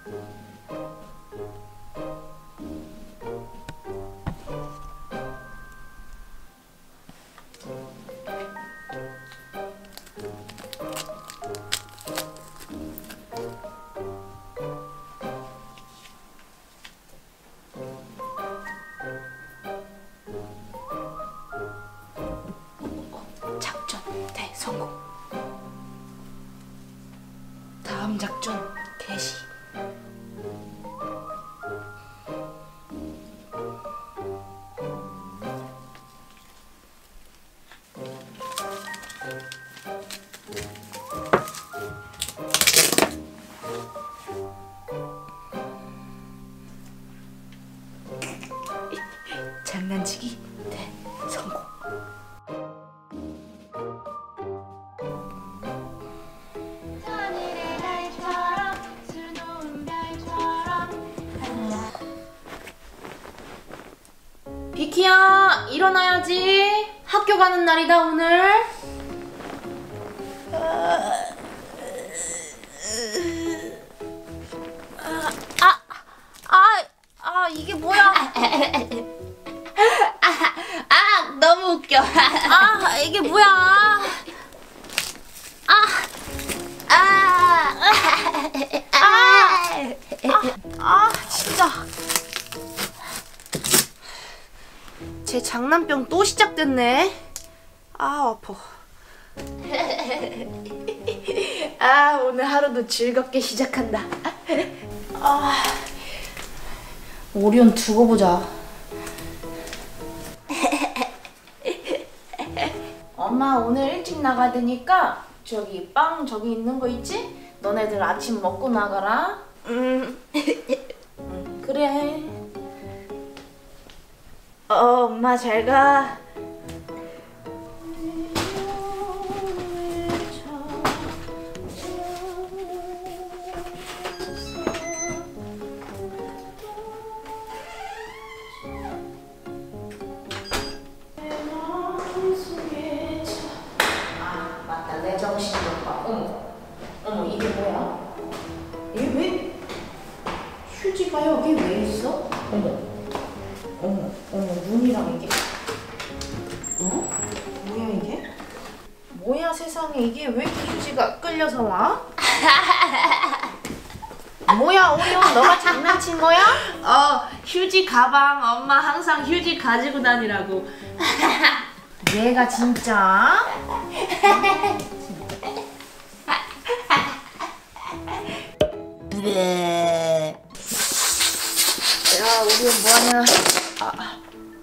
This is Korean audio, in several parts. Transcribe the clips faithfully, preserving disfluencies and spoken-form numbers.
작전 대성공. 다음 작전 개시. 장난치기 대성공. 비키야, 일어나야지. 학교 가는 날이다 오늘. 아, 아, 아, 이게 뭐야? 아, 아, 너무 웃겨. 아, 이게 뭐야? 아, 아, 아, 아, 아, 진짜. 제 장난병 또 시작됐네. 아, 아파. 아, 오늘 하루도 즐겁게 시작한다. 아, 오리온 두고 보자. 엄마 오늘 일찍 나가야 되니까 저기 빵 저기 있는 거 있지? 너네들 아침 먹고 나가라. 음, 음 그래. 어, 엄마 잘 가. 아, 맞다. 내 정신 좀 봐. 어머, 어머, 이게 뭐야? 이게 왜? 휴지가 여기 왜 있어? 어머. 어머, 어머, 눈이랑 이게. 어? 뭐야 이게? 뭐야 세상에, 이게 왜 휴지가 끌려서 와? 뭐야 오리온, 너가 장난친 거야? 어, 휴지 가방. 엄마 항상 휴지 가지고 다니라고. 내가 진짜? 야, 오리온 뭐하냐? 아,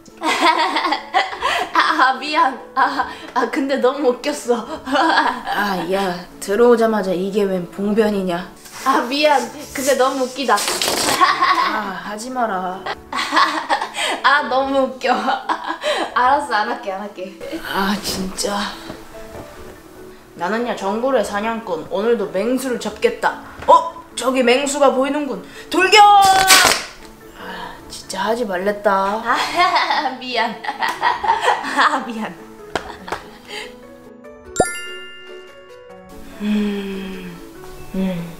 아, 미안. 아, 아, 근데 너무 웃겼어. 아, 야, 들어오자마자 이게 웬 봉변이냐? 아, 미안. 근데 너무 웃기다. 아, 하지 마라. 아, 너무 웃겨. 알았어, 안 할게, 안 할게. 아, 진짜. 나는야 정글의 사냥꾼. 오늘도 맹수를 잡겠다. 어? 저기 맹수가 보이는군. 돌격! 아, 진짜 하지 말랬다. 아, 미안. 아, 미안. 음, 음.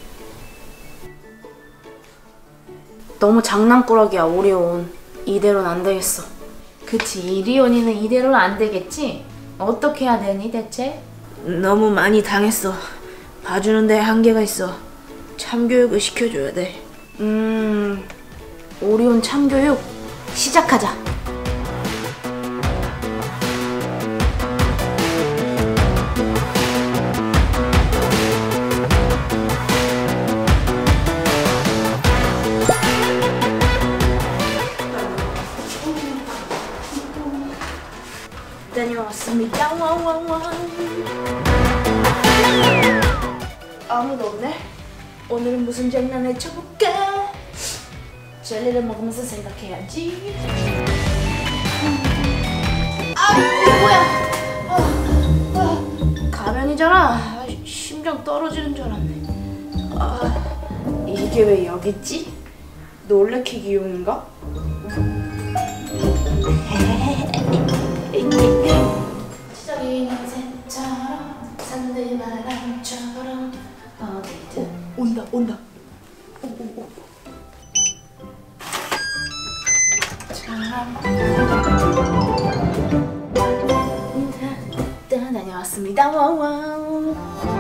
너무 장난꾸러기야, 오리온. 이대로는 안 되겠어. 그치, 이리온이는 이대로는 안 되겠지? 어떻게 해야 되니, 대체? 너무 많이 당했어. 봐주는 데 한계가 있어. 참교육을 시켜줘야 돼. 음... 오리온 참교육 시작하자. 다녀왔습니다. 왕왕왕. 아무도 없네. 오늘은 무슨 장난을 쳐볼까? 젤리를 먹으면서 생각해야지. 아, 이게 뭐야? 아, 아, 가면이잖아. 아, 심장 떨어지는 줄 알았네. 아, 이게 왜 여기 있지? 놀래키기용인가? 시작이는 새처럼 산들바람처럼 어디든. 어, 온다 온다 다녀왔습니다. 와우.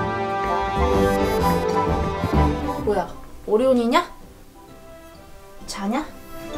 뭐야? 오리온이냐? 자냐?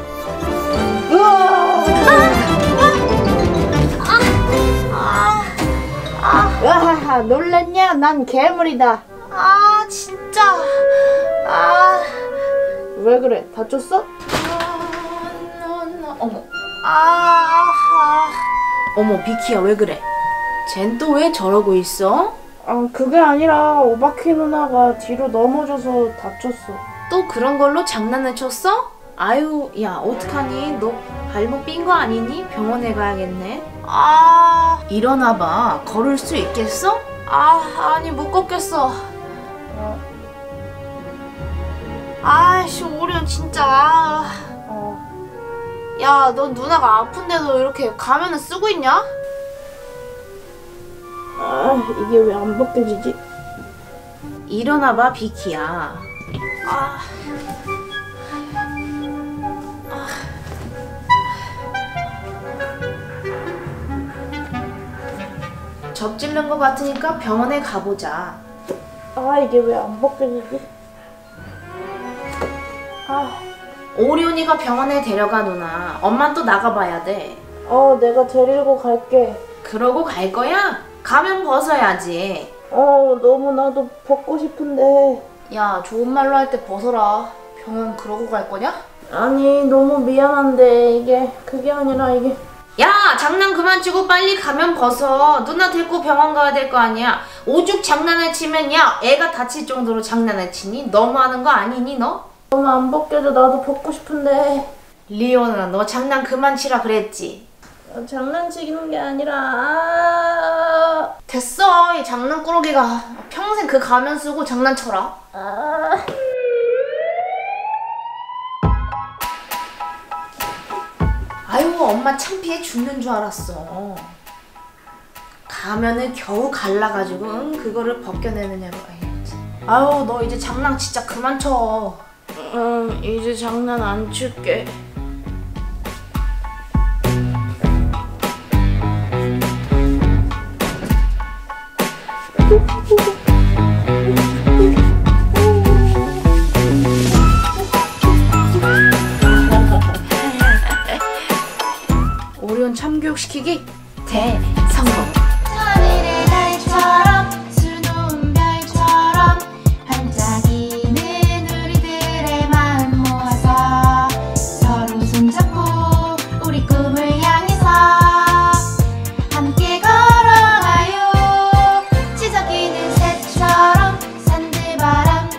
와, 놀랬냐? 난 괴물이다. 아 진짜. 아. 왜 그래? 다쳤어? 아, 나, 나. 어머. 아, 아. 어머 비키야 왜 그래? 쟨 또 왜 저러고 있어? 아, 그게 아니라 오바키 누나가 뒤로 넘어져서 다쳤어. 또 그런 걸로 장난을 쳤어? 아유 야 어떡하니? 너 발목 삔 거 아니니? 병원에 가야겠네. 아 일어나봐. 걸을 수 있겠어? 아 아니 못 걷겠어. 어, 아이씨 오리온 진짜. 아. 어. 야 너 누나가 아픈데도 이렇게 가면을 쓰고 있냐? 아, 이게 왜 안 벗겨지지? 일어나봐 비키야. 아. 접질른 것 같으니까 병원에 가보자. 아, 이게 왜 안 벗겨지지? 아, 오리온이가 병원에 데려가 누나. 엄만 또 나가봐야 돼. 어, 내가 데리고 갈게. 그러고 갈 거야? 가면 벗어야지. 어, 너무 나도 벗고 싶은데. 야 좋은 말로 할 때 벗어라. 병원 그러고 갈 거냐? 아니, 너무 미안한데 이게 그게 아니라 이게. 야 장난 그만 치고 빨리 가면 벗어. 누나 데리고 병원 가야 될 거 아니야. 오죽 장난을 치면 야 애가 다칠 정도로 장난을 치니? 너무하는 거 아니니 너? 너무 안 벗겨져. 나도 벗고 싶은데. 리오나 너 장난 그만 치라 그랬지? 아, 장난치는 게 아니라. 아, 됐어 이 장난꾸러기가. 평생 그 가면 쓰고 장난쳐라. 아. 아유 엄마 창피해 죽는 줄 알았어. 가면을 겨우 갈라가지고 응? 그거를 벗겨내느냐고. 아유 너 이제 장난 진짜 그만 쳐. 응, 이제 장난 안 칠게. 오리온 참교육시키기 대성공. 하늘의 달처럼